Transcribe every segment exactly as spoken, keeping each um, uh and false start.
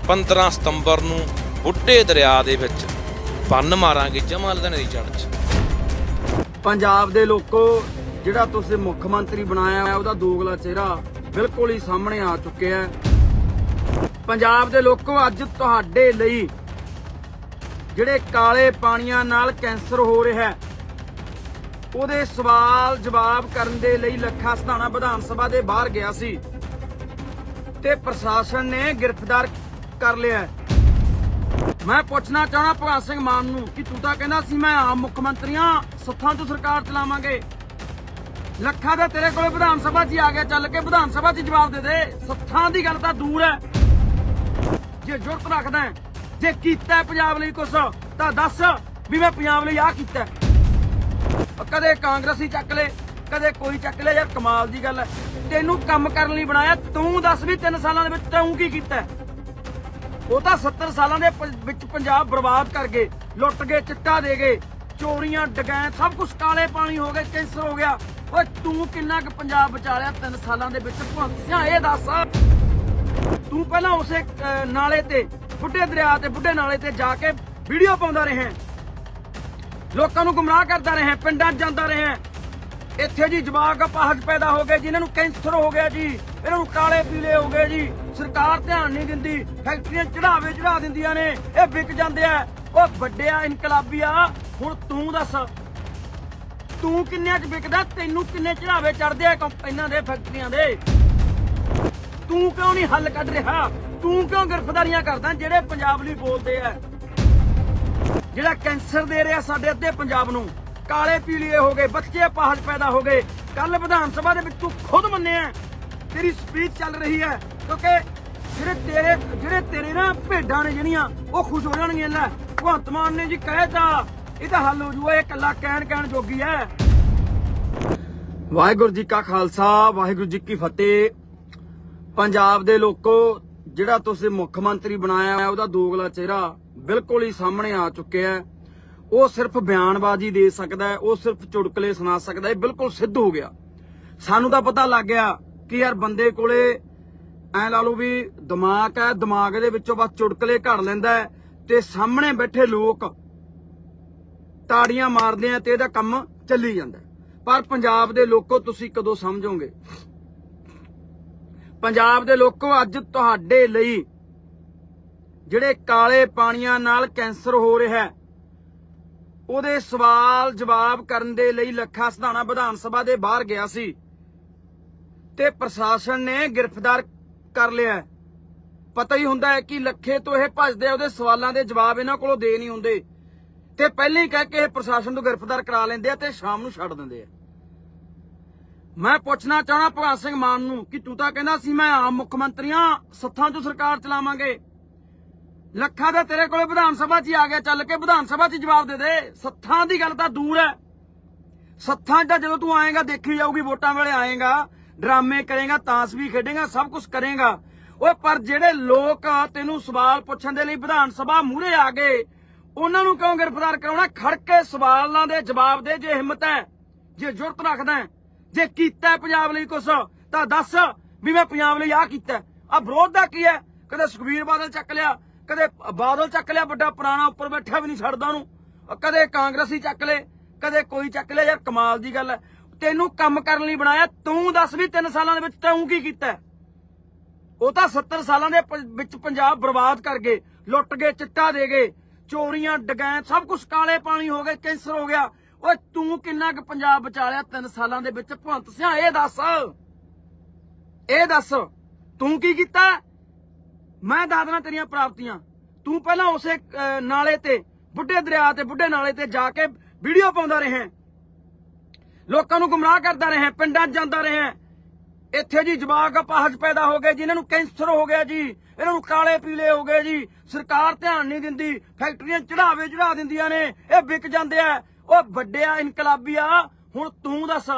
पंद्रह सितंबर नूं बुढ़े दरिया दे विच बन मारांगे जमा लुधियाने दी जड़ च। पंजाब दे लोको जिहड़ा तुसीं मुख मंत्री बनाया है उहदा दोगला चेहरा बिल्कुल ही सामने आ चुके हैं। पंजाब दे लोको अज तुहाडे लई जिहड़े काले पाणियां नाल कैंसर हो रहा है ਉਹਦੇ सवाल जवाब करन दे लई ਲੱਖਾ ਸਧਾਣਾ विधान सभा दे बाहर गया सी ते प्रशासन ने गिरफ्तार कर लिया। मैं पूछना चाहना भगवंत सिंह मान नूं कि तू तां कहंदा सी मैं आम मुख मंत्री हां, सत्थां चों सरकार चलावांगे। ਲੱਖਾ दा तेरे कोले विधान सभा च आ गया, चल के विधान सभा च जवाब दे दे। सत्थां दी गल तां दूर है, जे जुरत रखदा है जे कीता पंजाब लई कुछ तां दस भी मैं पंजाब लई आ कीता। कदे कांग्रेसी चक ले कदे कोई चक ले, यार कमाल दी गल है। तेनू कम करन लई बनाया, तू दस भी तीन सालां दे विच तूं की कीता? ਉਹ ਤਾਂ सत्तर ਸਾਲਾਂ ਦੇ ਵਿੱਚ ਪੰਜਾਬ ਬਰਬਾਦ ਕਰ ਗਏ, ਲੁੱਟ ਗਏ, ਚਿੱਟਾ ਦੇ ਗਏ, ਚੋਰੀਆਂ ਡਕੈਤ ਸਭ ਕੁਝ ਕਾਲੇ ਪਾਣੀ ਹੋ ਗਏ, ਕੈਂਸਰ ਹੋ ਗਿਆ। ਓਏ ਤੂੰ ਕਿੰਨਾ ਕੁ ਪੰਜਾਬ ਬਚਾ ਲਿਆ ਤਿੰਨ ਸਾਲਾਂ ਦੇ ਵਿੱਚ? ਭਗਵੰਤ ਸਿੰਘ ਇਹ ਦੱਸ। ਤੂੰ ਪਹਿਲਾਂ ਉਸੇ ਨਾਲੇ ਤੇ ਬੁੱਢੇ ਦਰਿਆ ਤੇ ਬੁੱਢੇ ਨਾਲੇ ਤੇ ਜਾ ਕੇ ਵੀਡੀਓ ਪਾਉਂਦਾ ਰਿਹਾ, ਲੋਕਾਂ ਨੂੰ ਗੁੰਮਰਾਹ ਕਰਦਾ ਰਿਹਾ, ਪਿੰਡਾਂ 'ਚ ਜਾਂਦਾ ਰਿਹਾ। ਇੱਥੇ ਜੀ ਜਵਾਕ ਅਪਾਹਜ ਪੈਦਾ ਹੋ ਗਏ, ਜਿਨ੍ਹਾਂ ਨੂੰ ਕੈਂਸਰ ਹੋ ਗਿਆ ਜੀ, ਇਹਨਾਂ ਨੂੰ ਕਾਲੇ ਪੀਲੇ ਹੋ ਗਏ ਜੀ। ਸਰਕਾਰ ਧਿਆਨ ਨਹੀਂ ਦਿੰਦੀ, ਫੈਕਟਰੀਆਂ ਚੜਾਵੇ ਚੜਾ ਦਿੰਦੀਆਂ ਨੇ, ਇਹ ਵਿਕ ਜਾਂਦੇ ਆ। ਉਹ ਵੱਡਿਆ ਇਨਕਲਾਬੀਆ, ਹੁਣ ਤੂੰ ਦੱਸ ਤੂੰ ਕਿੰਨਿਆਂ 'ਚ ਵਿਕਦਾ? ਤੈਨੂੰ ਕਿੰਨੇ ਚੜਾਵੇ ਚੜਦੇ ਆ ਇਹਨਾਂ ਦੇ ਫੈਕਟਰੀਆਂ ਦੇ? ਤੂੰ ਕਿਉਂ ਨਹੀਂ ਹੱਲ ਕੱਢ ਰਿਹਾ? ਤੂੰ ਕਿਉਂ ਗ੍ਰਿਫਤਾਰੀਆਂ ਕਰਦਾ ਜਿਹੜੇ ਪੰਜਾਬ ਲਈ ਬੋਲਦੇ ਆ? ਜਿਹੜਾ ਕੈਂਸਰ ਦੇ ਰਿਹਾ ਸਾਡੇ ਅੱਧੇ ਪੰਜਾਬ ਨੂੰ, ਕਾਲੇ ਪੀਲੀਏ ਹੋ ਗਏ, ਬੱਚੇ ਅਪਾਹਜ ਪੈਦਾ ਹੋ ਗਏ। ਕੱਲ ਵਿਧਾਨ ਸਭਾ ਦੇ ਵਿੱਚ ਤੂੰ ਖੁਦ ਮੰਨਿਆ, ਤੇਰੀ ਸਪੀਚ ਚੱਲ ਰਹੀ ਹੈ, ਕਿਉਂਕਿ ਜਿਹੜੇ ਤੇਰੇ ਜਿਹੜੇ ਤੇਰੇ ਨਾ ਭੇਡਾਂ ਨੇ ਜਿਹੜੀਆਂ ਉਹ ਖੁਸ਼ ਹੋ ਜਾਣਗੀਆਂ। ਲੈ ਭਗਵੰਤ ਮਾਨ ਨੇ ਜੀ ਕਹੇ ਤਾਂ ਇਹ ਤਾਂ ਹੱਲ ਹੋ ਜੂਗਾ, ਇਹ ਇਕੱਲਾ ਕਹਿਣ ਕਹਿਣ ਜੋਗੀ ਹੈ। ਵਾਹਿਗੁਰੂ ਜੀ ਕਾ ਖਾਲਸਾ, ਵਾਹਿਗੁਰੂ ਜੀ ਕੀ ਫਤਿਹ। ਪੰਜਾਬ ਦੇ ਲੋਕੋ ਜਿਹੜਾ ਤੁਸੀਂ ਮੁੱਖ ਮੰਤਰੀ ਬਣਾਇਆ ਉਹਦਾ ਦੋਗਲਾ ਚਿਹਰਾ ਬਿਲਕੁਲ ਹੀ ਸਾਹਮਣੇ ਆ ਚੁੱਕਿਆ ਹੈ। ਉਹ ਸਿਰਫ ਬਿਆਨਬਾਜ਼ੀ ਦੇ ਸਕਦਾ ਹੈ, ਉਹ ਸਿਰਫ ਚੁਟਕਲੇ ਸੁਣਾ ਸਕਦਾ ਹੈ। ਬਿਲਕੁਲ ਸਿੱਧ ਹੋ ਗਿਆ। ਸਾਨੂੰ ਤਾਂ ਪਤਾ ਲੱਗ ਗਿਆ ਕਿ ਯਾਰ ਬੰਦੇ ਕੋਲੇ ਐ ਲਾ ਲਓ ਵੀ ਦਿਮਾਗ ਹੈ, ਦਿਮਾਗ ਦੇ ਵਿੱਚੋਂ ਬਸ ਚੁਟਕਲੇ ਘੜ ਲੈਂਦਾ ਹੈ ਤੇ ਸਾਹਮਣੇ ਬੈਠੇ ਲੋਕ ਤਾੜੀਆਂ ਮਾਰਦੇ ਆ ਤੇ ਇਹਦਾ ਕੰਮ ਚੱਲੀ ਜਾਂਦਾ। ਪਰ ਪੰਜਾਬ ਦੇ ਲੋਕੋ ਤੁਸੀਂ ਕਦੋਂ ਸਮਝੋਗੇ? ਪੰਜਾਬ ਦੇ ਲੋਕੋ ਅੱਜ ਤੁਹਾਡੇ ਲਈ ਜਿਹੜੇ ਕਾਲੇ ਪਾਣੀਆਂ ਨਾਲ ਕੈਂਸਰ ਹੋ ਰਿਹਾ ਹੈ ਉਹਦੇ ਸਵਾਲ ਜਵਾਬ ਕਰਨ ਦੇ ਲਈ ਲੱਖਾ ਸਧਾਣਾ ਵਿਧਾਨ ਸਭਾ ਦੇ ਬਾਹਰ ਗਿਆ ਸੀ ਤੇ ਪ੍ਰਸ਼ਾਸਨ ਨੇ ਗ੍ਰਿਫਤਾਰ ਕਰ ਲਿਆ। ਪਤਾ ਹੀ ਹੁੰਦਾ ਹੈ ਕਿ ਲੱਖੇ ਤੋਂ ਇਹ ਭੱਜਦੇ, ਉਹਦੇ ਸਵਾਲਾਂ ਦੇ ਜਵਾਬ ਇਹਨਾਂ ਕੋਲੋਂ ਦੇ ਨਹੀਂ ਹੁੰਦੇ ਤੇ ਪਹਿਲਾਂ ਹੀ ਕਹਿ ਕੇ ਇਹ ਪ੍ਰਸ਼ਾਸਨ ਤੋਂ ਗ੍ਰਿਫਤਾਰ ਕਰਾ ਲੈਂਦੇ ਆ ਤੇ ਸ਼ਾਮ ਨੂੰ ਛੱਡ ਦਿੰਦੇ ਆ। ਮੈਂ ਪੁੱਛਣਾ ਚਾਹਣਾ ਭਗਵੰਤ ਸਿੰਘ ਮਾਨ ਨੂੰ ਕਿ ਤੂੰ ਤਾਂ ਕਹਿੰਦਾ ਸੀ ਮੈਂ ਆਮ ਮੁੱਖ ਮੰਤਰੀ ਹਾਂ, ਸੱਥਾਂ ਚੋਂ ਸਰਕਾਰ ਚਲਾਵਾਂਗੇ। ਲੱਖਾ ਦਾ ਤੇਰੇ ਕੋਲੇ ਵਿਧਾਨ ਸਭਾ 'ਚ ਆ ਗਿਆ, ਚੱਲ ਕੇ ਵਿਧਾਨ ਸਭਾ 'ਚ ਜਵਾਬ ਦੇ ਦੇ। ਸੱਥਾਂ ਦੀ ਗੱਲ ਤਾਂ ਦੂਰ ਹੈ, ਸੱਥਾਂ 'ਚ ਜਦੋਂ ਤੂੰ ਆਏਗਾ ਦੇਖੀ ਜਾਊਗੀ, ਵੋਟਾਂ ਵੇਲੇ ਆਏਗਾ, ਡਰਾਮੇ ਕਰੇਗਾ, ਤਾਸ਼ ਵੀ ਖੇਡੇਗਾ, ਸਭ ਕੁਝ ਕਰੇਗਾ। ਓਏ ਪਰ ਜਿਹੜੇ ਲੋਕ ਤੈਨੂੰ ਸਵਾਲ ਪੁੱਛਣ ਦੇ ਲਈ ਵਿਧਾਨ ਸਭਾ ਮੂਹਰੇ ਆ ਗਏ ਉਹਨਾਂ ਨੂੰ ਕਿਉਂ ਗ੍ਰਿਫਤਾਰ ਕਰਾਉਣਾ? ਖੜ ਕੇ ਸਵਾਲਾਂ ਦੇ ਜਵਾਬ ਦੇ, ਜੇ ਹਿੰਮਤ ਹੈ, ਜੇ ਜੁਰਤ ਰੱਖਦਾ, ਜੇ ਕੀਤਾ ਪੰਜਾਬ ਲਈ ਕੁਛ ਤਾਂ ਦੱਸ ਵੀ ਮੈਂ ਪੰਜਾਬ ਲਈ ਆਹ ਕੀਤਾ। ਆ ਵਿਰੋਧ ਦਾ ਕੀ ਹੈ? ਕਦੇ ਸੁਖਬੀਰ ਬਾਦਲ ਚੱਕ ਲਿਆ, ਕਦੇ ਬਾਦਲ ਚੱਕ ਲਿਆ, ਵੱਡਾ ਪੁਰਾਣਾ ਉੱਪਰ ਬੈਠਾ ਵੀ ਨਹੀਂ ਛੱਡਦਾ ਉਹਨੂੰ, ਕਦੇ ਕਾਂਗਰਸੀ ਚੱਕ ਲੈ, ਕਦੇ ਕੋਈ ਚੱਕ ਲਿਆ। ਯਾਰ ਕਮਾਲ ਦੀ ਗੱਲ ਹੈ। ਤੈਨੂੰ ਕੰਮ ਕਰਨ ਲਈ ਬਣਾਇਆ, ਤੂੰ ਦੱਸ ਵੀ ਤਿੰਨ ਸਾਲਾਂ ਦੇ ਵਿੱਚ ਤੂੰ ਕੀ ਕੀਤਾ? ਉਹ ਤਾਂ ਸੱਤਰ ਸਾਲਾਂ ਦੇ ਵਿੱਚ ਪੰਜਾਬ ਬਰਬਾਦ ਕਰ ਗਏ, ਲੁੱਟ ਗਏ, ਚਿੱਟਾ ਦੇ ਗਏ, ਚੋਰੀਆਂ ਡਕੈਤ ਸਭ ਕੁਝ ਕਾਲੇ ਪਾਣੀ ਹੋ ਗਏ, ਕੈਂਸਰ ਹੋ ਗਿਆ। ਓਏ ਤੂੰ ਕਿੰਨਾ ਕੁ ਪੰਜਾਬ ਬਚਾ ਲਿਆ ਤਿੰਨ ਸਾਲਾਂ ਦੇ ਵਿੱਚ? ਭਗਵੰਤ ਸਿੰਘ ਇਹ ਦੱਸ, ਇਹ ਦੱਸ ਤੂੰ ਕੀ ਕੀਤਾ? ਮੈਂ ਦੱਸਦਾ ਤੇਰੀਆਂ ਪ੍ਰਾਪਤੀਆਂ। ਤੂੰ ਪਹਿਲਾਂ ਉਸੇ ਨਾਲੇ ਤੇ ਬੁੱਢੇ ਦਰਿਆ ਤੇ ਬੁੱਢੇ ਨਾਲੇ ਤੇ ਜਾ ਕੇ ਵੀਡੀਓ ਪਾਉਂਦਾ ਰਿਹਾ, ਲੋਕਾਂ ਨੂੰ ਗੁੰਮਰਾਹ ਕਰਦਾ ਰਿਹਾ, ਪਿੰਡਾਂ 'ਚ ਜਾਂਦਾ ਰਿਹਾ। ਇੱਥੇ ਜੀ ਜਵਾਕ ਅਪਾਹਜ ਪੈਦਾ ਹੋ ਗਏ, ਜਿਨ੍ਹਾਂ ਨੂੰ ਕੈਂਸਰ ਹੋ ਗਿਆ ਜੀ, ਇਹਨਾਂ ਨੂੰ ਕਾਲੇ ਪੀਲੇ ਹੋ ਗਏ ਜੀ। ਸਰਕਾਰ ਧਿਆਨ ਨਹੀਂ ਦਿੰਦੀ, ਫੈਕਟਰੀਆਂ ਚੜਾਵੇ ਚੜਾ ਦਿੰਦੀਆਂ ਨੇ, ਇਹ ਵਿਕ ਜਾਂਦੇ ਆ। ਉਹ ਵੱਡਿਆ ਇਨਕਲਾਬੀਆ, ਹੁਣ ਤੂੰ ਦੱਸ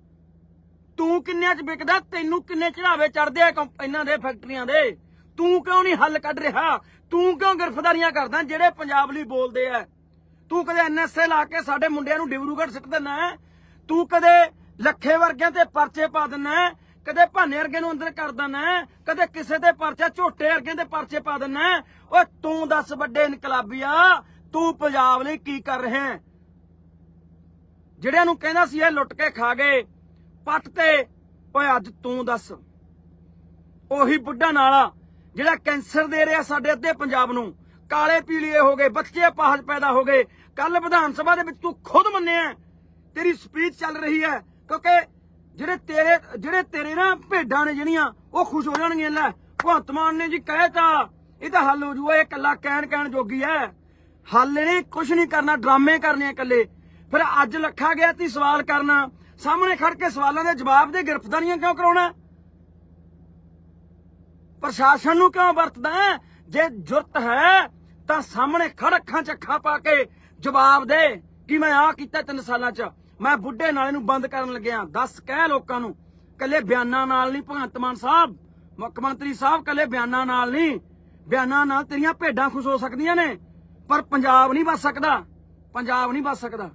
ਤੂੰ ਕਿੰਨਿਆਂ 'ਚ ਵਿਕਦਾ? ਤੈਨੂੰ ਕਿੰਨੇ ਚੜਾਵੇ ਚੜਦੇ ਆ ਇਹਨਾਂ ਦੇ ਫੈਕਟਰੀਆਂ ਦੇ? ਤੂੰ ਕਿਉਂ ਨਹੀਂ ਹੱਲ ਕੱਢ ਰਿਹਾ? ਤੂੰ ਕਿਉਂ ਗ੍ਰਿਫਤਾਰੀਆਂ ਕਰਦਾ ਜਿਹੜੇ ਪੰਜਾਬ ਲਈ ਬੋਲਦੇ ਆ? ਤੂੰ ਕਦੇ ਐਨ ਐਸ ਏ ਲਾ ਕੇ ਸਾਡੇ ਮੁੰਡਿਆਂ ਨੂੰ ਡਿਬਰੂਗੜ੍ਹ ਸਿੱਟ ਦਿੰਦਾ? ਤੂੰ ਕਦੇ ਲੱਖੇ ਵਰਗਿਆਂ ਤੇ ਪਰਚੇ ਪਾ ਦਿੰਦਾ ਕਦੇ ਭਾਨੇ ਵਰਗੇ ਨੂੰ ਅੰਦਰ ਕਰ ਦਿੰਦਾ, ਕਦੇ ਕਿਸੇ ਦੇ ਪਰਚਾ ਝੋਟੇ ਵਰਗੇ ਦੇ ਪਰਚੇ ਪਾ ਦਿੰਦਾ। ਓਏ ਤੂੰ ਦੱਸ ਵੱਡੇ ਇਨਕਲਾਬੀਆ, ਤੂੰ ਪੰਜਾਬ ਲਈ ਕੀ ਕਰ ਰਿਹਾ ਹੈ? ਜਿਹੜਿਆਂ ਨੂੰ ਕਹਿੰਦਾ ਸੀ ਇਹ ਲੁੱਟ ਕੇ ਖਾ ਗਏ ਪੱਟ ਤੇ, ਓਏ ਅੱਜ ਤੂੰ ਦੱਸ। ਉਹੀ ਬੁੱਢਾ ਨਾਲਾ ਜਿਹੜਾ ਕੈਂਸਰ ਦੇ ਰਿਹਾ ਸਾਡੇ ਅੱਧੇ ਪੰਜਾਬ ਨੂੰ, ਕਾਲੇ ਪੀਲੀਏ ਹੋ ਗਏ, ਬੱਚੇ ਅਪਾਹਜ ਪੈਦਾ ਹੋ ਗਏ। ਕੱਲ ਵਿਧਾਨ ਸਭਾ ਦੇ ਵਿੱਚ ਤੂੰ ਖੁਦ ਮੰਨਿਆ, ਤੇਰੀ ਸਪੀਚ ਚੱਲ ਰਹੀ ਹੈ, ਕਿਉਂਕਿ ਜਿਹੜੇ ਤੇਰੇ ਜਿਹੜੇ ਤੇਰੇ ਨਾ ਭੇਡਾਂ ਨੇ ਜਿਹੜੀਆਂ ਉਹ ਖੁਸ਼ ਹੋ ਜਾਣਗੀਆਂ। ਲੈ ਭਗਵੰਤ ਮਾਨ ਨੇ ਜੀ ਕਹਿਤਾ ਇਹ ਤਾਂ ਹੱਲ ਹੋ ਜੂਗਾ, ਇਹ ਇਕੱਲਾ ਕਹਿਣ ਕਹਿਣ ਜੋਗੀ ਹੈ, ਹੱਲ ਨੇ ਕੁਝ ਨਹੀਂ ਕਰਨਾ, ਡਰਾਮੇ ਕਰਨੇ ਇਕੱਲੇ। ਫਿਰ ਅੱਜ ਲੱਖਾ ਗਿਆ ਤੀ ਸਵਾਲ ਕਰਨਾ, ਸਾਹਮਣੇ ਖੜ ਕੇ ਸਵਾਲਾਂ ਦੇ ਜਵਾਬ ਦੇ ਗ੍ਰਿਫਤਾਰੀਆਂ ਕਿਉਂ ਕਰਾਉਣਾ? ਪ੍ਰਸ਼ਾਸਨ ਨੂੰ ਕਿਉਂ ਵਰਤਦਾ? ਜੇ ਜੁਰਤ ਹੈ ਤਾਂ ਸਾਹਮਣੇ ਖੜ ਅੱਖਾਂ ਚ ਅੱਖਾਂ ਪਾ ਕੇ ਜਵਾਬ ਦੇ ਕਿ ਮੈਂ ਆਹ ਕੀਤਾ ਤਿੰਨ ਸਾਲਾਂ ਚ, ਮੈਂ ਬੁੱਢੇ ਨਾਲੇ ਨੂੰ ਬੰਦ ਕਰਨ ਲੱਗਿਆ। ਦੱਸ ਕਹਿ ਲੋਕਾਂ ਨੂੰ, ਕੱਲੇ ਬਿਆਨਾਂ ਨਾਲ ਨਹੀਂ ਭਗਵੰਤ ਮਾਨ ਸਾਹਿਬ, ਮੁੱਖ ਮੰਤਰੀ ਸਾਹਿਬ, ਕੱਲੇ ਬਿਆਨਾਂ ਨਾਲ ਨਹੀਂ। ਬਿਆਨਾਂ ਨਾਲ ਤੇਰੀਆਂ ਭੇਡਾਂ ਖੁਸ਼ ਹੋ ਸਕਦੀਆਂ ਨੇ, ਪਰ ਪੰਜਾਬ ਨਹੀਂ ਬਚ ਸਕਦਾ। ਪੰਜਾਬ ਨਹੀਂ ਬਚ ਸਕਦਾ।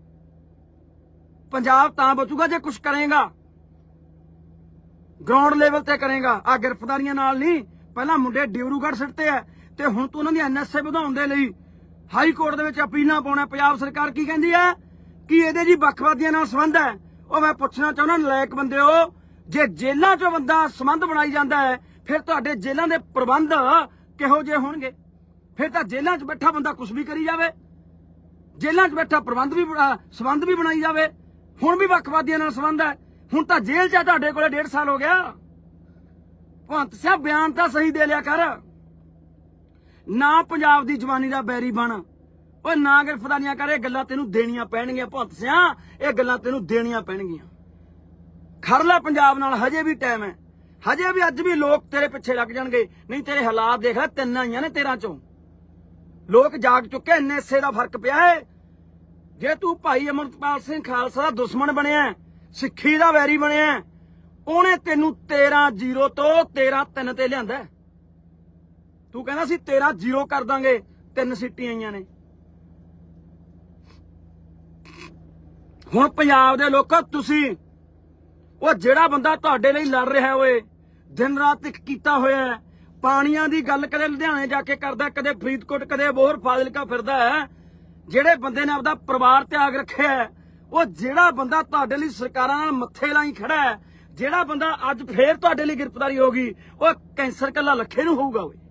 ਪੰਜਾਬ ਤਾਂ ਬਚੂਗਾ ਜੇ ਕੁਝ ਕਰੇਗਾ, ਗਰਾਊਂਡ ਲੈਵਲ ਤੇ ਕਰੇਗਾ। ਆ ਗ੍ਰਿਫਤਾਰੀਆਂ ਨਾਲ ਨਹੀਂ, ਪਹਿਲਾਂ ਮੁੰਡੇ ਡਿਬਰੂਗੜ੍ਹ ਸਿੱਟਦੇ ਆ ਤੇ ਹੁਣ ਤੂੰ ਉਹਨਾਂ ਦੀ ਐਨ ਐਸ ਏ ਵਧਾਉਣ ਦੇ ਲਈ ਹਾਈ ਕੋਰਟ ਦੇ ਵਿੱਚ ਅਪੀਲਾਂ ਪਾਉਣਾ। ਪੰਜਾਬ ਸਰਕਾਰ ਕੀ ਕਹਿੰਦੀ ਹੈ ਕਿ ਇਹਦੇ ਜੀ ਵੱਖਵਾਦੀਆਂ ਨਾਲ ਸੰਬੰਧ ਹੈ। ਉਹ ਮੈਂ ਪੁੱਛਣਾ ਚਾਹੁੰਦਾ, ਨਲਾਇਕ ਬੰਦੇ ਹੋ, ਜੇ ਜੇਲ੍ਹਾਂ ਚੋਂ ਬੰਦਾ ਸੰਬੰਧ ਬਣਾਈ ਜਾਂਦਾ ਹੈ ਫਿਰ ਤੁਹਾਡੇ ਜੇਲ੍ਹਾਂ ਦੇ ਪ੍ਰਬੰਧ ਕਿਹੋ ਜਿਹੇ ਹੋਣਗੇ? ਫਿਰ ਤਾਂ ਜੇਲ੍ਹਾਂ 'ਚ ਬੈਠਾ ਬੰਦਾ ਕੁਝ ਵੀ ਕਰੀ ਜਾਵੇ, ਜੇਲ੍ਹਾਂ 'ਚ ਬੈਠਾ ਪ੍ਰਬੰਧ ਵੀ ਸੰਬੰਧ ਵੀ ਬਣਾਈ ਜਾਵੇ। ਹੁਣ ਵੀ ਵੱਖਵਾਦੀਆਂ ਨਾਲ ਸੰਬੰਧ ਹੈ, ਹੁਣ ਤਾਂ ਜੇਲ੍ਹ 'ਚ ਤੁਹਾਡੇ ਕੋਲੇ ਡੇਢ ਸਾਲ ਹੋ ਗਿਆ। ਭਗਵੰਤ ਸਾਹਿਬ ਬਿਆਨ ਤਾਂ ਸਹੀ ਦੇ ਲਿਆ ਕਰ, ਨਾ ਪੰਜਾਬ ਦੀ ਜਵਾਨੀ ਦਾ ਬੈਰੀ ਬਣ, ਓਏ ਨਾ ਗ੍ਰਿਫਤਾਰੀਆਂ ਕਰ। ਇਹ ਗੱਲਾਂ ਤੈਨੂੰ ਦੇਣੀਆਂ ਪੈਣਗੀਆਂ ਭਗਵੰਤ ਸਿਆ, ਇਹ ਗੱਲਾਂ ਤੈਨੂੰ ਦੇਣੀਆਂ ਪੈਣਗੀਆਂ। ਖੜ ਲੈ ਪੰਜਾਬ ਨਾਲ, ਹਜੇ ਵੀ ਟਾਈਮ ਹੈ, ਹਜੇ ਵੀ ਅੱਜ ਵੀ ਲੋਕ ਤੇਰੇ ਪਿੱਛੇ ਲੱਗ ਜਾਣਗੇ। ਨਹੀਂ ਤੇਰੇ ਹਾਲਾਤ ਦੇਖ ਲੈ, ਤਿੰਨ ਆਈਆਂ ਨੇ ਤੇਰਾਂ ਚੋਂ, ਲੋਕ ਜਾਗ ਚੁੱਕੇ। ਐਨ ਐਸ ਏ ਦਾ ਫਰਕ ਪਿਆ ਹੈ। ਜੇ ਤੂੰ ਭਾਈ ਅਮਰਪਾਲ ਸਿੰਘ ਖਾਲਸਾ ਦਾ ਦੁਸ਼ਮਣ ਬਣਿਆ, ਸਿੱਖੀ ਦਾ ਵੈਰੀ ਬਣਿਆ, ਉਹਨੇ ਤੈਨੂੰ ਤੇਰਾਂ ਜ਼ੀਰੋ ਤੋਂ ਤੇਰਾਂ ਤਿੰਨ ਤੇ ਲਿਆਂਦਾ। ਤੂੰ ਕਹਿੰਦਾ ਸੀ ਤੇਰਾਂ ਜ਼ੀਰੋ ਕਰ ਦਾਂਗੇ, ਤਿੰਨ ਸੀਟਾਂ ਆਈਆਂ ਨੇ। ਹੁਣ ਪੰਜਾਬ ਦੇ ਲੋਕੋ, ਤੁਸੀਂ ਉਹ ਜਿਹੜਾ ਬੰਦਾ ਤੁਹਾਡੇ ਲਈ ਲੜ ਰਿਹਾ ਓਏ, ਦਿਨ ਰਾਤ ਇੱਕ ਕੀਤਾ ਹੋਇਆ, ਪਾਣੀਆਂ ਦੀ ਗੱਲ ਕਦੇ ਲੁਧਿਆਣੇ ਜਾ ਕੇ ਕਰਦਾ, ਕਦੇ ਫਰੀਦਕੋਟ, ਕਦੇ ਬੋਹਰ ਫਾਜ਼ਿਲਕਾ ਫਿਰਦਾ ਹੈ, ਜਿਹੜੇ ਬੰਦੇ ਨੇ ਆਪਦਾ ਪਰਿਵਾਰ ਤਿਆਗ ਰੱਖਿਆ, ਉਹ ਜਿਹੜਾ ਬੰਦਾ ਤੁਹਾਡੇ ਲਈ ਸਰਕਾਰਾਂ ਨਾਲ ਮੱਥੇ ਲਾਈ ਖੜਾ ਹੈ, ਜਿਹੜਾ ਬੰਦਾ ਅੱਜ ਫੇਰ ਤੁਹਾਡੇ ਲਈ ਗ੍ਰਿਫਤਾਰੀ ਹੋ ਗਈ, ਉਹ ਕੈਂਸਰ ਕੱਲਾ ਲੱਖੇ ਨੂੰ ਹੋਊਗਾ ਓਏ।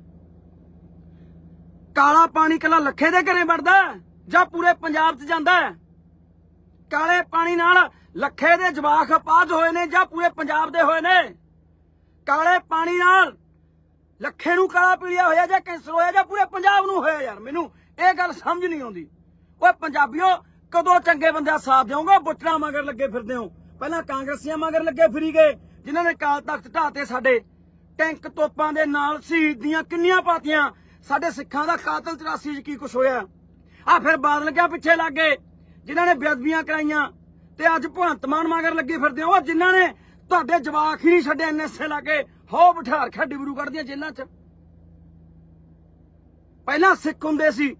ਕਾਲਾ ਪਾਣੀ ਕੱਲਾ ਲੱਖੇ ਦੇ ਘਰੇ ਵੜਦਾ ਜਾਂ ਪੂਰੇ ਪੰਜਾਬ 'ਚ ਜਾਂਦਾ? ਕਾਲੇ ਪਾਣੀ ਨਾਲ ਲੱਖੇ ਦੇ ਜਵਾਕ ਅਪਾਹਜ ਹੋਏ ਨੇ ਜਾਂ ਪੂਰੇ ਪੰਜਾਬ ਦੇ ਹੋਏ ਨੇ? ਕਾਲੇ ਪਾਣੀ ਨਾਲ ਲੱਖੇ ਨੂੰ ਕਾਲਾ ਪੀਲੀਆ ਹੋਇਆ ਜਾਂ ਕੈਂਸਰ ਹੋਇਆ ਜਾਂ ਪੂਰੇ ਪੰਜਾਬ ਨੂੰ ਹੋਇਆ? ਯਾਰ ਮੈਨੂੰ ਇਹ ਗੱਲ ਸਮਝ ਨਹੀਂ ਆਉਂਦੀ। ਓਏ ਪੰਜਾਬੀਓ, ਕਦੋਂ ਚੰਗੇ ਬੰਦੇ ਦਾ ਸਾਥ ਦਿਓਗੇ? ਬੁੱਟਣਾ ਮਗਰ ਲੱਗੇ ਫਿਰਦੇ ਹੋ। ਪਹਿਲਾਂ ਕਾਂਗਰਸੀਆਂ ਮਗਰ ਲੱਗੇ ਫਿਰੀ ਗਏ, ਜਿਨ੍ਹਾਂ ਨੇ ਕਾਲ ਤਖਤ ਢਾਤੇ, ਸਾਡੇ ਟੈਂਕ ਤੋਪਾਂ ਦੇ ਨਾਲ ਸ਼ਹੀਦ ਦੀਆਂ ਕਿੰਨੀਆਂ ਪਾਤੀਆਂ। ਸਾਡੇ ਸਿੱਖਾਂ ਦਾ ਕਾਤਲ ਚੁਰਾਸੀ 'ਚ ਕੀ ਕੁਛ ਹੋਇਆ? ਆ ਫਿਰ ਬਾਦਲ ਕਿਆ ਪਿੱਛੇ ਲੱਗ ਗਏ, ਜਿਨ੍ਹਾਂ ਨੇ ਬੇਅਦਬੀਆਂ ਕਰਾਈਆਂ, ਤੇ ਅੱਜ ਭਗਵੰਤ ਮਾਨ ਮਗਰ ਲੱਗੇ ਫਿਰਦੇ ਹੋ, ਜਿਨ੍ਹਾਂ ਨੇ ਤੁਹਾਡੇ ਜਵਾਕ ਹੀ ਨਹੀਂ ਛੱਡੇ ਐਨ ਐਸ ਏ ਲਾ ਕੇ ਹੋ ਬਿਠਾ ਰੱਖਿਆ ਡਿਬਰੂਗੜ੍ਹ ਦੀਆਂ ਜੇਲ੍ਹਾਂ 'ਚ। ਪਹਿਲਾਂ ਸਿੱਖ ਹੁੰਦੇ ਸੀ,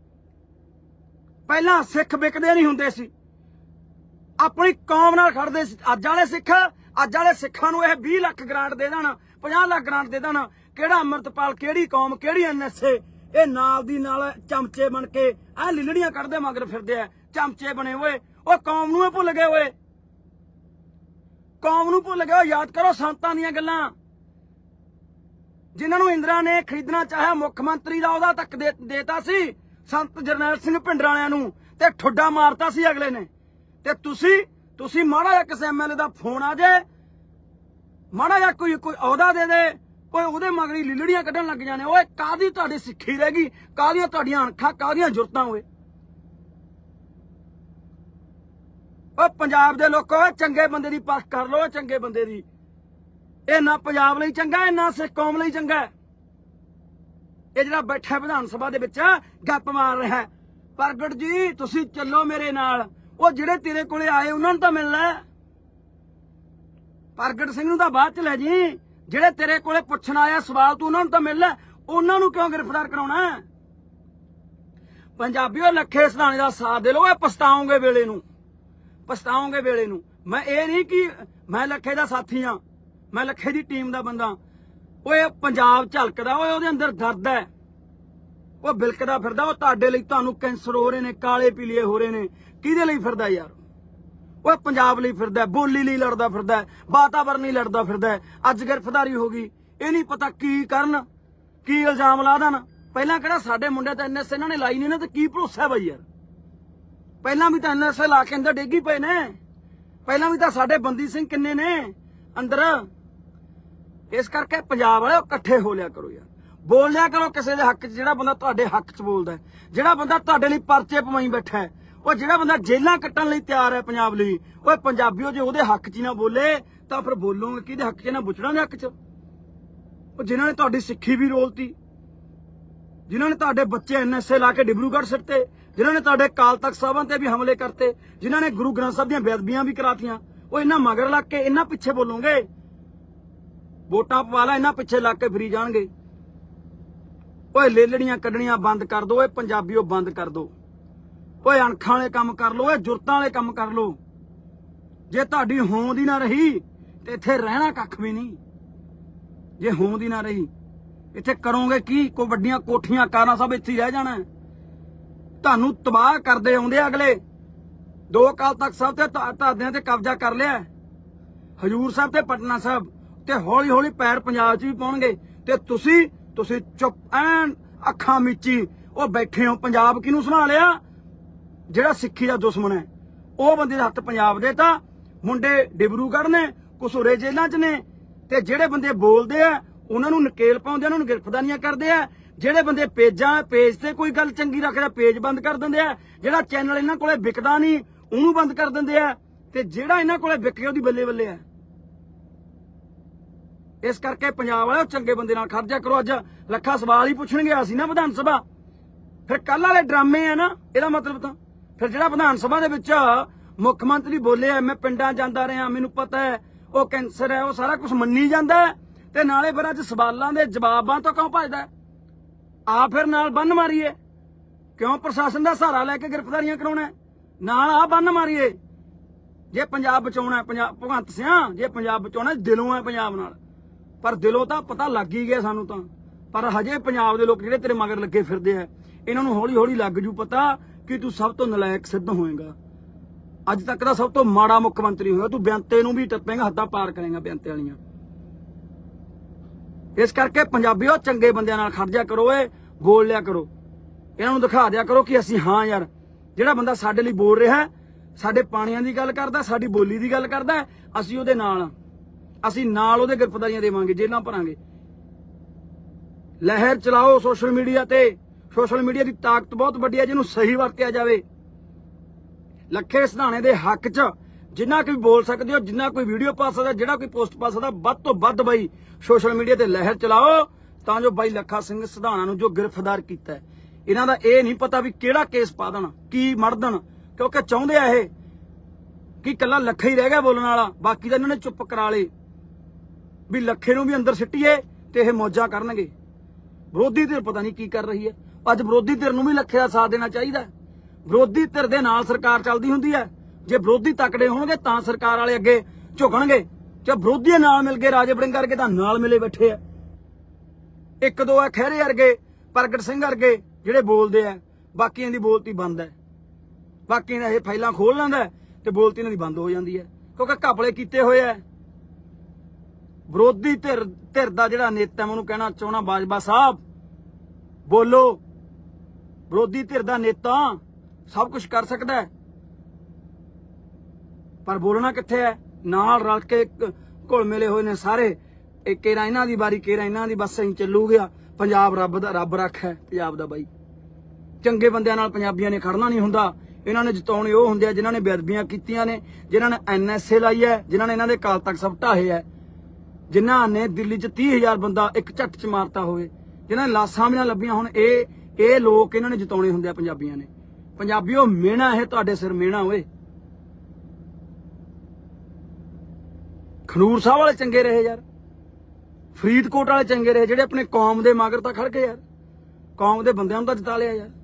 ਪਹਿਲਾਂ ਸਿੱਖ ਵਿਕਦੇ ਨਹੀਂ ਹੁੰਦੇ ਸੀ, ਆਪਣੀ ਕੌਮ ਨਾਲ ਖੜਦੇ ਸੀ। ਅੱਜ ਵਾਲੇ ਸਿੱਖ, ਅੱਜ ਵਾਲੇ ਸਿੱਖਾਂ ਨੂੰ ਇਹ ਵੀਹ ਲੱਖ ਗ੍ਰਾਂਟ ਦੇ ਦੇਣ, ਪੰਜਾਹ ਲੱਖ ਗ੍ਰਾਂਟ ਦੇ ਦੇਣ, ਕਿਹੜਾ ਅੰਮ੍ਰਿਤਪਾਲ, ਕਿਹੜੀ ਕੌਮ, ਕਿਹੜੀ ਐਨ ਐਸ ਏ, ਇਹ ਨਾਲ ਦੀ ਨਾਲ ਚਮਚੇ ਬਣ ਕੇ ਆ ਲਿਲੜੀਆਂ ਕੱਢਦੇ ਮਗਰ ਫਿਰਦੇ ਆ, ਚਮਚੇ ਬਣੇ ਹੋਏ। ਉਹ ਕੌਮ ਨੂੰ ਹੀ ਭੁੱਲ ਗਏ ਓਏ, ਕੌਮ ਨੂੰ ਭੁੱਲ ਗਏ। ਯਾਦ ਕਰੋ ਸੰਤਾਂ ਦੀਆਂ ਗੱਲਾਂ, ਜਿਨ੍ਹਾਂ ਨੂੰ ਇੰਦਰਾ ਨੇ ਖਰੀਦਣਾ ਚਾਹਿਆ, ਮੁੱਖ ਮੰਤਰੀ ਦਾ ਉਹਦਾ ਤੱਕ ਦੇਤਾ ਸੀ ਸੰਤ ਜਰਨੈਲ ਸਿੰਘ ਭਿੰਡਰਾਂ ਵਾਲਿਆਂ ਨੂੰ, ਤੇ ਠੁੱਡਾ ਮਾਰਤਾ ਸੀ ਅਗਲੇ ਨੇ। ਤੇ ਤੁਸੀਂ ਤੁਸੀਂ ਮਾੜਾ ਜਿਹਾ ਕਿਸੇ ਐਮ ਐਲ ਏ ਦਾ ਫੋਨ ਆ ਜਾਏ, ਮਾੜਾ ਜਿਹਾ ਕੋਈ ਕੋਈ ਅਹੁਦਾ ਦੇ ਦੇ, ਕੋਈ ਉਹਦੇ ਮਗਰੀ ਲਿਲੜੀਆਂ ਕੱਢਣ ਲੱਗ ਜਾਣੇ। ਓਏ ਕਾਹਦੀ ਤੁਹਾਡੀ ਸਿੱਖੀ ਰਹਿ ਗਈ? ਕਾਹਦੀਆਂ ਤੁਹਾਡੀਆਂ ਅਣਖਾਂ, ਕਾਹਦੀਆਂ ਜੁਰਤਾਂ ਓਏ? ਓ ਪੰਜਾਬ ਦੇ ਲੋਕੋ, ਚੰਗੇ ਬੰਦੇ ਦੀ ਪਰਖ ਕਰ ਲੋ, ਚੰਗੇ ਬੰਦੇ ਦੀ। ਇਹ ਨਾ ਪੰਜਾਬ ਲਈ ਚੰਗਾ, ਇਹ ਨਾ ਸਿੱਖ ਕੌਮ ਲਈ ਚੰਗਾ। ਇਹ ਜਿਹੜਾ ਬੈਠਾ ਵਿਧਾਨ ਸਭਾ ਦੇ ਵਿੱਚ ਗੱਪ ਮਾਰ ਰਿਹਾ, ਪ੍ਰਗਟ ਜੀ ਤੁਸੀਂ ਚੱਲੋ ਮੇਰੇ ਨਾਲ। ਉਹ ਜਿਹੜੇ ਤੇਰੇ ਕੋਲੇ ਆਏ ਉਹਨਾਂ ਨੂੰ ਤਾਂ ਮਿਲ ਲੈ, ਪ੍ਰਗਟ ਸਿੰਘ ਨੂੰ ਤਾਂ ਬਾਅਦ ਚ ਲੈ ਜੀ। ਜਿਹੜੇ ਤੇਰੇ ਕੋਲੇ ਪੁੱਛਣ ਆਇਆ ਸਵਾਲ, ਤੂੰ ਉਹਨਾਂ ਨੂੰ ਤਾਂ ਮਿਲ ਲੈ, ਉਹਨਾਂ ਨੂੰ ਕਿਉਂ ਗ੍ਰਿਫਤਾਰ ਕਰਾਉਣਾ? ਪੰਜਾਬੀਓ, ਲੱਖੇ ਸਿਧਾਣੇ ਦਾ ਸਾਥ ਦੇ ਲੋ, ਇਹ ਪਛਤਾਓਗੇ ਵੇਲੇ ਨੂੰ, ਪਛਤਾਓਗੇ ਵੇਲੇ ਨੂੰ। ਮੈਂ ਇਹ ਨਹੀਂ ਕਿ ਮੈਂ ਲੱਖੇ ਦਾ ਸਾਥੀ ਹਾਂ, मैं लखे दी टीम दा बंदा। ओए पंजाब झलकदा, ओए ओहदे अंदर दर्द है, वो बिलकदा फिरदा। वो तुहाडे लई तुहानूं कैंसर हो रहे ने, काले पीलीए हो रहे ने, किहदे लई फिरदा यार? वो पंजाब लई फिरदा, बोली लई लड़दा फिरदा, वातावरण लई लड़दा फिरदा। अज गिरफ्तारी हो गई, ये नहीं पता की करन, की इल्जाम ला देन। पहला किहड़ा साडे मुंडे ते एनएसए इन्हां ने लाई नहीं ना, ते की भरोसा है बई यार? पहला भी तो एनएसए ला के अंदर डेगी पे ने, पहला भी तो साडे बंदी सिंह किन्ने ने अंदर। इस करके पंजाब वाले इकट्ठे हो लिया करो यार, बोल लिया करो किसी के हक च। जिहड़ा बंदा तुहाडे हक च बोलदा है, जिहड़ा बंदा तुहाडे लई परचे पवाई बैठा है, ਉਹ ਜਿਹੜਾ ਬੰਦਾ ਜੇਲਾਂ ਕੱਟਣ ਲਈ ਤਿਆਰ ਹੈ ਪੰਜਾਬ ਲਈ, ਓਏ ਪੰਜਾਬੀਓ ਜੇ ਉਹਦੇ ਹੱਕ 'ਚ ਹੀ ਨਾ ਬੋਲੇ ਤਾਂ ਫਿਰ ਬੋਲੋਗੇ ਕਿਹਦੇ ਹੱਕ 'ਚ? ਨਾ ਬੁੱਚੜਾਂ ਦੇ ਹੱਕ 'ਚ। ਉਹ ਜਿਨ੍ਹਾਂ ਨੇ ਤੁਹਾਡੀ ਸਿੱਖੀ ਵੀ ਰੋਲਤੀ, ਜਿਨ੍ਹਾਂ ਨੇ ਤੁਹਾਡੇ ਬੱਚੇ ਐਨਐਸਏ ਲਾ ਕੇ ਡਿਬਰੂਗੜ੍ਹ ਸਿੱਟੇ, ਜਿਨ੍ਹਾਂ ਨੇ ਤੁਹਾਡੇ ਕਾਲ ਤਖਤ ਸਾਹਿਬਾਂ ਤੇ ਵੀ ਹਮਲੇ ਕਰਤੇ, ਜਿਨ੍ਹਾਂ ਨੇ ਗੁਰੂ ਗ੍ਰੰਥ ਸਾਹਿਬ ਦੀਆਂ ਬੇਅਦਬੀਆਂ ਵੀ ਕਰਾਤੀਆਂ, ਉਹ ਇਹਨਾਂ ਮਗਰ ਲੱਗ ਕੇ ਇਹਨਾਂ ਪਿੱਛੇ ਬੋਲੋਗੇ? ਵੋਟਾਂ ਪਵਾ ਲਾ, ਇਹਨਾਂ ਪਿੱਛੇ ਲੱਗ ਕੇ ਫਰੀ ਜਾਣਗੇ। ਓਏ ਲੇਲੜੀਆਂ ਕੱਢਣੀਆਂ ਬੰਦ ਕਰ ਦੋ, ਓਏ ਪੰਜਾਬੀਓ ਬੰਦ ਕਰ ਦੋ। ਓਏ ਅਣਖਾਂ ਵਾਲੇ ਕੰਮ ਕਰ ਲੋ, ਓਏ ਜੁਰਤਾਂ ਵਾਲੇ ਕੰਮ ਕਰ ਲੋ। ਜੇ ਤੁਹਾਡੀ ਹੋਂਦ ਹੀ ਨਾ ਰਹੀ ਤੇ ਇੱਥੇ ਰਹਿਣਾ ਕੱਖ ਵੀ ਨਹੀਂ। ਜੇ ਹੋਂਦ ਹੀ ਨਾ ਰਹੀ ਇੱਥੇ ਕਰੋਗੇ ਕੀ? ਕੋਈ ਵੱਡੀਆਂ ਕੋਠੀਆਂ ਕਾਰਾਂ ਸਭ ਇੱਥੇ ਹੀ ਰਹਿ ਜਾਣਾ। ਤੁਹਾਨੂੰ ਤਬਾਹ ਕਰਦੇ ਆਉਂਦੇ ਅਗਲੇ। ਦੋ ਅਕਾਲ ਤਖਤ ਸਾਹਿਬ ਤੇ ਧਾਰਦਿਆਂ ਤੇ ਕਬਜ਼ਾ ਕਰ ਲਿਆ, ਹਜੂਰ ਸਾਹਿਬ ਤੇ ਪਟਨਾ ਸਾਹਿਬ ਤੇ ਹੌਲੀ ਹੌਲੀ ਪੈਰ ਪੰਜਾਬ 'ਚ ਵੀ ਪਾਉਣਗੇ। ਤੇ ਤੁਸੀਂ ਤੁਸੀਂ ਚੁੱਪ ਐਨ ਅੱਖਾਂ ਮੀਚੀ ਉਹ ਬੈਠੇ ਹੋ। ਪੰਜਾਬ ਕਿਹਨੂੰ ਸੰਭਾਲਿਆ? ਜਿਹੜਾ ਸਿੱਖੀ ਦਾ ਦੁਸ਼ਮਣ ਹੈ, ਉਹ ਬੰਦੇ ਦੇ ਹੱਥ ਪੰਜਾਬ ਦੇ ਤਾਂ ਮੁੰਡੇ ਡਿਬਰੂਗੜ੍ਹ ਨੇ, ਕਸੂਰੇ ਜੇਲ੍ਹਾਂ 'ਚ ਨੇ। ਤੇ ਜਿਹੜੇ ਬੰਦੇ ਬੋਲਦੇ ਆ ਉਹਨਾਂ ਨੂੰ ਨਕੇਲ ਪਾਉਂਦੇ, ਉਹਨਾਂ ਨੂੰ ਗ੍ਰਿਫਤਾਰੀਆਂ ਕਰਦੇ ਆ। ਜਿਹੜੇ ਬੰਦੇ ਪੇਜਾਂ ਪੇਜ ਤੇ ਕੋਈ ਗੱਲ ਚੰਗੀ ਰੱਖਦਾ ਪੇਜ ਬੰਦ ਕਰ ਦਿੰਦੇ ਆ। ਜਿਹੜਾ ਚੈਨਲ ਇਹਨਾਂ ਕੋਲੇ ਵਿਕਦਾ ਨਹੀਂ ਉਹਨੂੰ ਬੰਦ ਕਰ ਦਿੰਦੇ ਆ। ਤੇ ਜਿਹੜਾ ਇਹਨਾਂ ਕੋਲੇ ਵਿਕ ਗਿਆ ਉਹਦੀ ਬੱਲੇ ਬੱਲੇ ਆ। ਇਸ ਕਰਕੇ ਪੰਜਾਬ ਵਾਲੇ ਚੰਗੇ ਬੰਦੇ ਨਾਲ ਖੜ ਜਾ ਕਰੋ। ਅੱਜ ਲੱਖਾ ਸਵਾਲ ਹੀ ਪੁੱਛਣ ਗਿਆ ਸੀ ਨਾ ਵਿਧਾਨ ਸਭਾ, ਫਿਰ ਕੱਲ ਵਾਲੇ ਡਰਾਮੇ ਆ ਨਾ, ਇਹਦਾ ਮਤਲਬ ਤਾਂ ਫਿਰ ਜਿਹੜਾ ਵਿਧਾਨ ਸਭਾ ਦੇ ਵਿੱਚ ਮੁੱਖ ਮੰਤਰੀ ਬੋਲਿਆ, ਮੈਂ ਪਿੰਡਾਂ ਜਾਂਦਾ ਰਿਹਾ, ਮੈਨੂੰ ਪਤਾ ਹੈ ਉਹ ਕੈਂਸਰ ਹੈ, ਉਹ ਸਾਰਾ ਕੁਝ ਮੰਨੀ ਜਾਂਦਾ। ਤੇ ਨਾਲੇ ਫਿਰ ਅੱਜ ਸਵਾਲਾਂ ਦੇ ਜਵਾਬਾਂ ਤੋਂ ਕਿਉਂ ਭੱਜਦਾ? ਆ ਫਿਰ ਨਾਲ ਬੰਨ ਮਾਰੀਏ ਕਿਉਂ? ਪ੍ਰਸ਼ਾਸਨ ਦਾ ਸਹਾਰਾ ਲੈ ਕੇ ਗ੍ਰਿਫਤਾਰੀਆਂ ਕਰਾਉਣਾ, ਨਾਲ ਆ ਬੰਨ ਮਾਰੀਏ। ਜੇ ਪੰਜਾਬ ਬਚਾਉਣਾ, ਪੰਜਾਬ ਭਗਵੰਤ ਸਿੰਘ ਜੇ ਪੰਜਾਬ ਬਚਾਉਣਾ ਦਿਲੋਂ ਹੈ ਪੰਜਾਬ ਨਾਲ, ਪਰ ਦਿਲੋਂ ਤਾਂ ਪਤਾ ਲੱਗ ਹੀ ਗਿਆ ਸਾਨੂੰ ਤਾਂ। ਪਰ ਹਜੇ ਪੰਜਾਬ ਦੇ ਲੋਕ ਜਿਹੜੇ ਤੇਰੇ ਮਗਰ ਲੱਗੇ ਫਿਰਦੇ ਆ, ਇਹਨਾਂ ਨੂੰ ਹੌਲੀ ਹੌਲੀ ਲੱਗ ਜੂ ਪਤਾ ਕਿ ਤੂੰ ਸਭ ਤੋਂ ਨਲਾਇਕ ਸਿੱਧ ਹੋਏਗਾ। ਅੱਜ ਤੱਕ ਦਾ ਸਭ ਤੋਂ ਮਾੜਾ ਮੁੱਖ ਮੰਤਰੀ ਹੋਇਆ ਤੂੰ। ਬਿਆੰਤੇ ਨੂੰ ਵੀ ਟੱਪੇਗਾ, ਹੱਦਾਂ ਪਾਰ ਕਰੇਗਾ ਬਿਆੰਤੇ ਵਾਲੀਆਂ। ਇਸ ਕਰਕੇ ਪੰਜਾਬੀਓ ਚੰਗੇ ਬੰਦਿਆਂ ਨਾਲ ਖੜ ਜਾ ਕਰੋ, ਏ ਬੋਲ ਲਿਆ ਕਰੋ। ਇਹਨਾਂ ਨੂੰ ਦਿਖਾ ਦਿਆ ਕਰੋ ਕਿ ਅਸੀਂ ਹਾਂ ਯਾਰ, ਜਿਹੜਾ ਬੰਦਾ ਸਾਡੇ ਲਈ ਬੋਲ ਰਿਹਾ, ਸਾਡੇ ਪਾਣੀਆਂ ਦੀ ਗੱਲ ਕਰਦਾ, ਸਾਡੀ ਬੋਲੀ ਦੀ ਗੱਲ ਕਰਦਾ, ਅਸੀਂ ਉਹਦੇ ਨਾਲ, ਅਸੀਂ ਨਾਲ ਉਹਦੇ ਗ੍ਰਿਫਤਾਰੀਆਂ ਦੇਵਾਂਗੇ, ਜੇਲ੍ਹਾਂ ਭਰਾਂਗੇ। ਲਹਿਰ ਚਲਾਓ ਸੋਸ਼ਲ ਮੀਡੀਆ ਤੇ। ਸੋਸ਼ਲ ਮੀਡੀਆ ਦੀ ਤਾਕਤ ਬਹੁਤ ਵੱਡੀ ਹੈ, ਜਿਹਨੂੰ ਸਹੀ ਵਰਤਿਆ ਜਾਵੇ। ਲੱਖੇ ਸਿਧਾਣੇ ਦੇ ਹੱਕ 'ਚ ਜਿੰਨਾ ਕੋਈ ਬੋਲ ਸਕਦੇ ਹੋ, ਜਿੰਨਾ ਕੋਈ ਵੀਡੀਓ ਪਾ ਸਕਦਾ, ਜਿਹੜਾ ਕੋਈ ਪੋਸਟ ਪਾ ਸਕਦਾ, ਵੱਧ ਤੋਂ ਵੱਧ ਬਾਈ ਸੋਸ਼ਲ ਮੀਡੀਆ ਤੇ ਲਹਿਰ ਚਲਾਓ, ਤਾਂ ਜੋ ਬਾਈ ਲੱਖਾ ਸਿੰਘ ਸਿਧਾਣਾ ਨੂੰ ਜੋ ਗ੍ਰਿਫਤਾਰ ਕੀਤਾ ਹੈ, ਇਹਨਾਂ ਦਾ ਇਹ ਨਹੀਂ ਪਤਾ ਵੀ ਕਿਹੜਾ ਕੇਸ ਪਾ ਦੇਣ, ਕੀ ਮੜ ਦੇਣ। ਕਿਉਂਕਿ ਚਾਹੁੰਦੇ ਆ ਇਹ ਕਿ ਕੱਲਾ ਲੱਖਾ ਹੀ ਰਹਿ ਗਿਆ ਬੋਲਣ ਵਾਲਾ, ਬਾਕੀ ਤਾਂ ਇਹਨਾਂ ਨੇ ਚੁੱਪ ਕਰਾ ਲਏ ਵੀ ਲੱਖੇ ਨੂੰ ਵੀ ਅੰਦਰ ਸਿੱਟੀਏ ਤੇ ਇਹ ਮੌਜਾਂ ਕਰਨਗੇ। ਵਿਰੋਧੀ ਧਿਰ ਪਤਾ ਨਹੀਂ ਕੀ ਕਰ ਰਹੀ ਹੈ। ਅੱਜ ਵਿਰੋਧੀ ਧਿਰ ਨੂੰ ਵੀ ਲੱਖੇ ਦਾ ਸਾਥ ਦੇਣਾ ਚਾਹੀਦਾ। ਵਿਰੋਧੀ ਧਿਰ ਦੇ ਨਾਲ ਸਰਕਾਰ ਚੱਲਦੀ ਹੁੰਦੀ ਹੈ। ਜੇ ਵਿਰੋਧੀ ਤਕੜੇ ਹੋਣਗੇ ਤਾਂ ਸਰਕਾਰ ਵਾਲੇ ਅੱਗੇ ਝੁਕਣਗੇ। ਜੇ ਵਿਰੋਧੀ ਨਾਲ ਮਿਲ ਕੇ ਰਾਜੇ ਵੜਿੰਗ ਕਰਕੇ ਤਾਂ ਨਾਲ ਮਿਲੇ ਬੈਠੇ ਆ। ਇੱਕ ਦੋ ਆ ਖਹਿਰੇ ਵਰਗੇ, ਪ੍ਰਗਟ ਸਿੰਘ ਵਰਗੇ ਜਿਹੜੇ ਬੋਲਦੇ ਆ, ਬਾਕੀਆਂ ਦੀ ਬੋਲਤੀ ਬੰਦ ਹੈ। ਬਾਕੀਆਂ ਦਾ ਇਹ ਫਾਈਲਾਂ ਖੋਲ ਲੈਂਦਾ ਤੇ ਬੋਲਤੀ ਇਹਨਾਂ ਦੀ ਬੰਦ ਹੋ ਜਾਂਦੀ ਹੈ, ਕਿਉਂਕਿ ਘਪਲੇ ਕੀਤੇ ਹੋਏ ਆ। ਵਿਰੋਧੀ ਧਿਰ ਧਿਰ ਦਾ ਜਿਹੜਾ ਨੇਤਾ, ਮੈਂ ਉਹਨੂੰ ਕਹਿਣਾ ਚਾਹੁੰਦਾ, ਬਾਜਵਾ ਸਾਹਿਬ ਬੋਲੋ। ਵਿਰੋਧੀ ਧਿਰ ਦਾ ਨੇਤਾ ਸਭ ਕੁਝ ਕਰ ਸਕਦਾ ਹੈ, ਪਰ ਬੋਲਣਾ ਕਿੱਥੇ ਹੈ? ਨਾਲ ਰਲ ਕੇ ਘੁਲ ਮਿਲੇ ਹੋਏ ਨੇ ਸਾਰੇ। ਇੱਕ ਕੇਰਾ ਇਹਨਾਂ ਦੀ ਵਾਰੀ, ਕੇਰਾ ਇਹਨਾਂ ਦੀ, ਬਸ ਐਂ ਚੱਲੂ ਗਿਆ। ਪੰਜਾਬ ਰੱਬ ਦਾ, ਰੱਬ ਰੱਖ ਹੈ ਪੰਜਾਬ ਦਾ ਬਾਈ। ਚੰਗੇ ਬੰਦਿਆਂ ਨਾਲ ਪੰਜਾਬੀਆਂ ਨੇ ਖੜਨਾ ਨਹੀਂ ਹੁੰਦਾ। ਇਹਨਾਂ ਨੇ ਜਿਤਾਉਣੇ ਉਹ ਹੁੰਦੇ ਆ ਜਿਨ੍ਹਾਂ ਨੇ ਬੇਅਦਬੀਆਂ ਕੀਤੀਆਂ ਨੇ, ਜਿਨ੍ਹਾਂ ਨੇ ਐਨਐਸਏ ਲਾਈ ਹੈ, ਜਿਨ੍ਹਾਂ ਨੇ ਇਹਨਾਂ ਦੇ ਕਾਲ ਤੱਕ ਸਭ ਢਾਹੇ ਹੈ, ਜਿਨ੍ਹਾਂ ਨੇ ਦਿੱਲੀ 'ਚ ਤੀਹ ਹਜ਼ਾਰ ਬੰਦਾ ਇੱਕ ਝੱਟ 'ਚ ਮਾਰਤਾ ਹੋਵੇ, ਜਿਨ੍ਹਾਂ ਨੇ ਲਾਸ਼ਾਂ ਵੀ ਨਾ ਲੱਭੀਆਂ ਹੁਣ। ਇਹ ਇਹ ਲੋਕ ਇਹਨਾਂ ਨੇ ਜਿਤਾਉਣੇ ਹੁੰਦੇ ਆ ਪੰਜਾਬੀਆਂ ਨੇ। ਪੰਜਾਬੀਓ ਮਿਹਣਾ ਇਹ ਤੁਹਾਡੇ ਸਿਰ ਮਿਹਣਾ ਓਏ। ਖਨੂਰ ਸਾਹਿਬ ਵਾਲੇ ਚੰਗੇ ਰਹੇ ਯਾਰ, ਫਰੀਦਕੋਟ ਵਾਲੇ ਚੰਗੇ ਰਹੇ, ਜਿਹੜੇ ਆਪਣੇ ਕੌਮ ਦੇ ਮਗਰ ਤਾਂ ਖੜ ਗਏ ਯਾਰ, ਕੌਮ ਦੇ ਬੰਦਿਆਂ ਨੂੰ ਤਾਂ ਜਿਤਾ ਲਿਆ ਯਾਰ।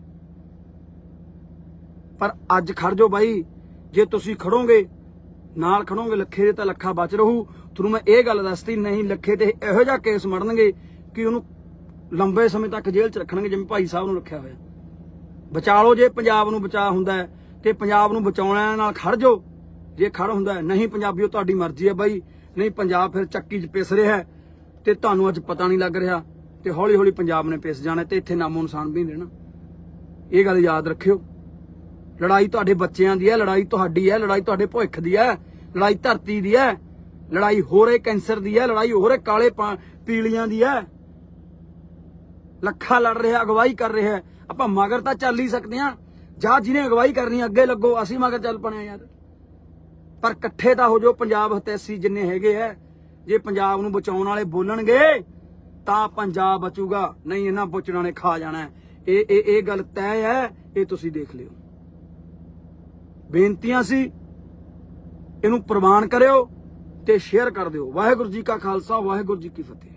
ਪਰ ਅੱਜ ਖੜ ਜਾਓ ਬਾਈ, ਜੇ ਤੁਸੀਂ ਖੜੋਗੇ, ਨਾਲ ਖੜੋਗੇ ਲੱਖੇ ਦੇ ਤਾਂ ਲੱਖਾ ਬਚ ਰਹੂ। ਤੁਹਾਨੂੰ ਮੈਂ ਇਹ ਗੱਲ ਦੱਸਤੀ, ਨਹੀਂ ਲੱਖੇ ਤੇ ਇਹੋ ਜਿਹਾ ਕੇਸ ਮੜਨਗੇ ਕਿ ਉਹਨੂੰ ਲੰਬੇ ਸਮੇਂ ਤੱਕ ਜੇਲ੍ਹ 'ਚ ਰੱਖਣਗੇ, ਜਿਵੇਂ ਭਾਈ ਸਾਹਿਬ ਨੂੰ ਰੱਖਿਆ ਹੋਇਆ। ਬਚਾ ਲਓ ਜੇ ਪੰਜਾਬ ਨੂੰ ਬਚਾ ਹੁੰਦਾ ਹੈ ਤੇ ਪੰਜਾਬ ਨੂੰ ਬਚਾਉਣ ਨਾਲ ਖੜ ਜਾਓ ਜੇ ਖੜ ਹੁੰਦਾ ਹੈ। ਨਹੀਂ ਪੰਜਾਬੀਓ ਤੁਹਾਡੀ ਮਰਜ਼ੀ ਹੈ ਬਾਈ, ਨਹੀਂ ਪੰਜਾਬ ਫਿਰ ਚੱਕੀ 'ਚ ਪਿਸ ਰਿਹਾ ਤੇ ਤੁਹਾਨੂੰ ਅੱਜ ਪਤਾ ਨਹੀਂ ਲੱਗ ਰਿਹਾ ਤੇ ਹੌਲੀ ਹੌਲੀ ਪੰਜਾਬ ਨੇ ਪਿਸ ਜਾਣਾ ਤੇ ਇੱਥੇ ਨਾਮੋ ਨਿਸ਼ਾਨ ਵੀ ਨਹੀਂ ਰਹਿਣਾ। ਇਹ ਗੱਲ ਯਾਦ ਰੱਖਿਓ। ਲੜਾਈ ਤੁਹਾਡੇ ਬੱਚਿਆਂ ਦੀ ਹੈ, ਲੜਾਈ ਤੁਹਾਡੀ ਹੈ, ਲੜਾਈ ਤੁਹਾਡੇ ਭਵਿੱਖ ਦੀ ਹੈ, ਲੜਾਈ ਧਰਤੀ ਦੀ ਹੈ, ਲੜਾਈ ਹੋ ਰਹੇ ਕੈਂਸਰ ਦੀ ਹੈ, ਲੜਾਈ ਹੋ ਰਹੇ ਕਾਲੇ ਪੀਲੀਆਂ ਦੀ ਹੈ। ਲੱਖਾ ਲੜ ਰਿਹਾ, ਅਗਵਾਈ ਕਰ ਰਿਹਾ, ਆਪਾਂ ਮਗਰ ਤਾਂ ਚੱਲ ਹੀ ਸਕਦੇ ਹਾਂ। ਜਾਂ ਜਿਹਨੇ ਅਗਵਾਈ ਕਰਨੀ ਅੱਗੇ ਲੱਗੋ, ਅਸੀਂ ਮਗਰ ਚੱਲ ਪਣੇ ਯਾਰ, ਪਰ ਇਕੱਠੇ ਤਾਂ ਹੋ ਜਾਓ। ਪੰਜਾਬ ਹਤੈਸੀ ਜਿੰਨੇ ਹੈਗੇ ਹੈ, ਜੇ ਪੰਜਾਬ ਨੂੰ ਬਚਾਉਣ ਵਾਲੇ ਬੋਲਣਗੇ ਤਾਂ ਪੰਜਾਬ ਬਚੂਗਾ, ਨਹੀਂ ਇਹਨਾਂ ਬੁੱਚੜਾਂ ਨੇ ਖਾ ਜਾਣਾ। ਇਹ ਇਹ ਇਹ ਗੱਲ ਤੈਅ ਹੈ, ਇਹ ਤੁਸੀਂ ਦੇਖ ਲਿਓ। ਬੇਨਤੀਆਂ ਸੀ, ਇਹਨੂੰ ਪ੍ਰਵਾਨ ਕਰਿਓ ਤੇ ਸ਼ੇਅਰ ਕਰ ਦਿਓ। ਵਾਹਿਗੁਰੂ ਜੀ ਕਾ ਖਾਲਸਾ, ਵਾਹਿਗੁਰੂ ਜੀ ਕੀ ਫਤਿਹ।